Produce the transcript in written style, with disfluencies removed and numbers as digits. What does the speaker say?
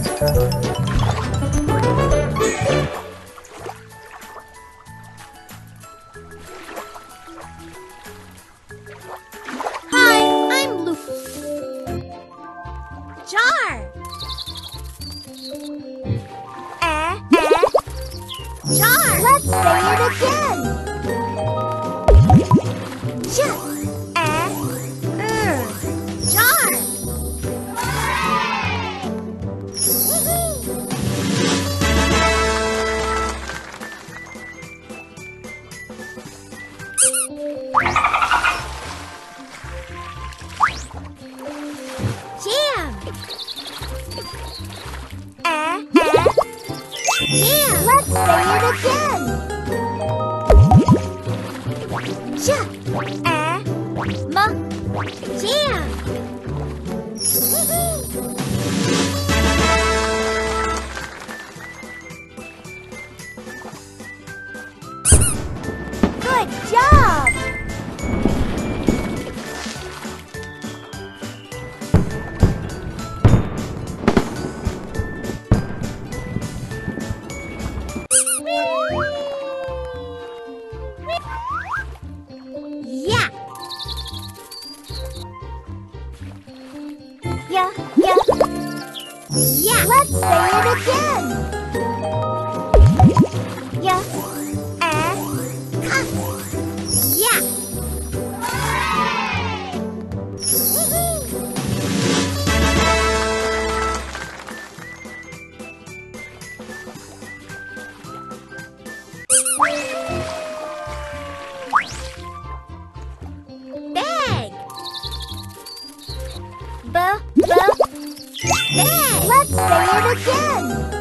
Jar. Jar. Let's say it again. Jar. Jam. Jam. Let's say it again. Jam. Jam. Good job. Yeah. Yeah. Yeah. Let's say it again. Yeah. Yeah. Bag. Bag. Bag. Let's say it again.